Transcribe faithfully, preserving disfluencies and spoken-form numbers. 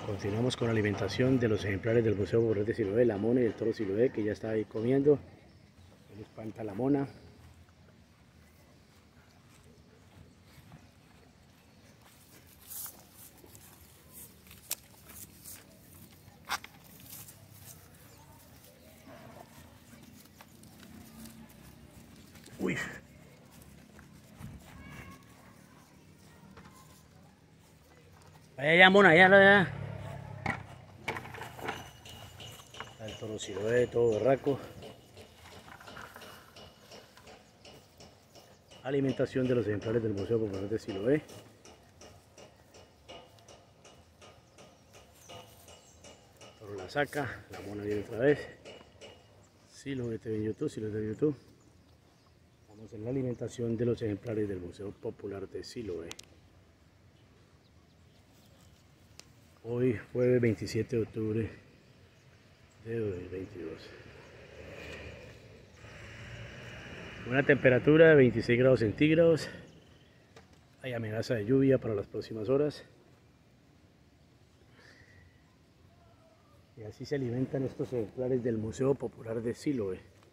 Continuamos con la alimentación de los ejemplares del Museo Popular de Siloé, la mona y el toro Siloé, que ya está ahí comiendo. Ahí espanta la mona. Uy. Vaya ya, mona, ya, ya. El toro Siloé, todo berraco. Alimentación de los ejemplares del Museo Popular de Siloé. El toro la saca, la mona viene otra vez. Siloé T V en YouTube, Siloé T V en YouTube. Estamos en la alimentación de los ejemplares del Museo Popular de Siloé. Hoy jueves veintisiete de octubre de dos mil veintidós. Una temperatura de veintiséis grados centígrados. Hay amenaza de lluvia para las próximas horas. Y así se alimentan estos ejemplares del Museo Popular de Siloé.